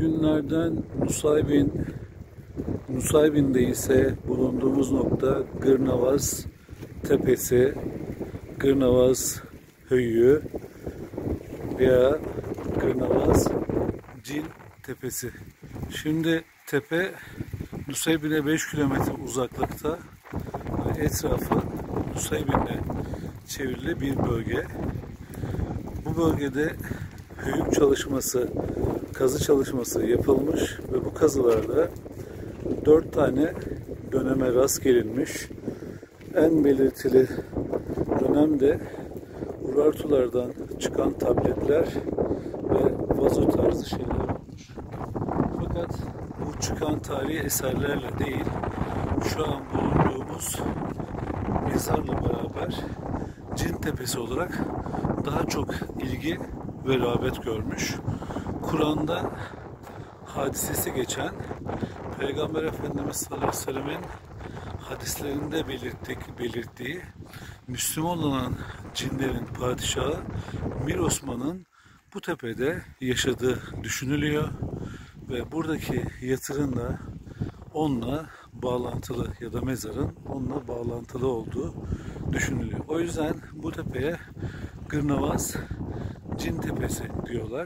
Günlerden Nusaybin'de ise bulunduğumuz nokta Gırnavaz Tepesi, Gırnavaz Höyü veya Gırnavaz Cin Tepesi. Şimdi tepe Nusaybin'e 5 kilometre uzaklıkta ve etrafı Nusaybin'le çevrili bir bölge. Bu bölgede höyük çalışması, kazı çalışması yapılmış ve bu kazılarda 4 tane döneme rast gelinmiş. En belirtili dönemde urartulardan çıkan tabletler ve vazo tarzı şeyler olmuş. Fakat bu çıkan tarihi eserlerle değil, şu an bulunduğumuz mezarla beraber Cin Tepesi olarak daha çok ilgi ve rağbet görmüş. Kur'an'da hadisesi geçen Peygamber Efendimiz sallallahu aleyhi ve sellemin hadislerinde belirttiği Müslüman olan cinlerin padişahı Mir Osman'ın bu tepede yaşadığı düşünülüyor ve buradaki yatırın da onunla bağlantılı ya da mezarın onunla bağlantılı olduğu düşünülüyor. O yüzden bu tepeye Gırnavaz Cin Tepesi diyorlar.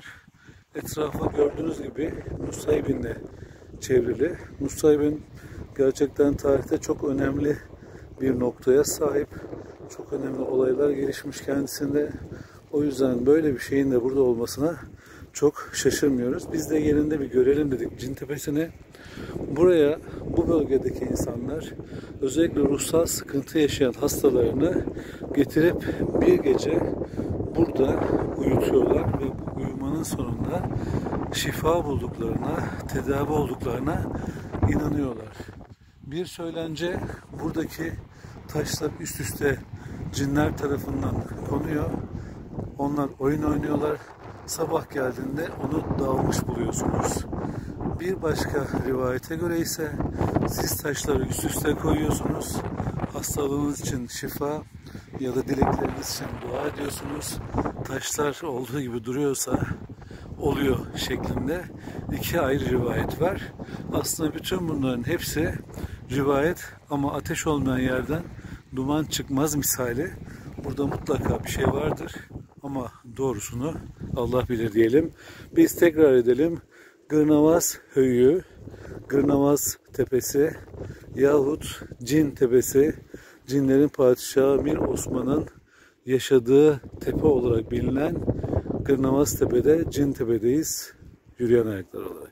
Etrafı gördüğünüz gibi Nusaybin'le çevrili. Nusaybin gerçekten tarihte çok önemli bir noktaya sahip. Çok önemli olaylar gelişmiş kendisinde. O yüzden böyle bir şeyin de burada olmasına çok şaşırmıyoruz. Biz de yerinde bir görelim dedik Cin Tepesi'ni. Buraya bu bölgedeki insanlar özellikle ruhsal sıkıntı yaşayan hastalarını getirip bir gece burada uyutuyorlar ve bu uyumanın sonunda şifa bulduklarına, tedavi olduklarına inanıyorlar. Bir söylence buradaki taşlar üst üste cinler tarafından konuyor. Onlar oyun oynuyorlar. Sabah geldiğinde onu dağılmış buluyorsunuz. Bir başka rivayete göre ise siz taşları üst üste koyuyorsunuz. Hastalığınız için şifa ya da dilekleriniz için dua ediyorsunuz. Taşlar olduğu gibi duruyorsa oluyor şeklinde iki ayrı rivayet var. Aslında bütün bunların hepsi rivayet ama ateş olmayan yerden duman çıkmaz misali. Burada mutlaka bir şey vardır ama doğrusunu Allah bilir diyelim. Biz tekrar edelim. Gırnavaz Höyü, Gırnavaz Tepesi yahut Cin Tepesi, cinlerin padişahı Mir Osman'ın yaşadığı tepe olarak bilinen Gırnavaz Tepe'de Cin Tepe'deyiz. Yürüyen ayaklar olarak.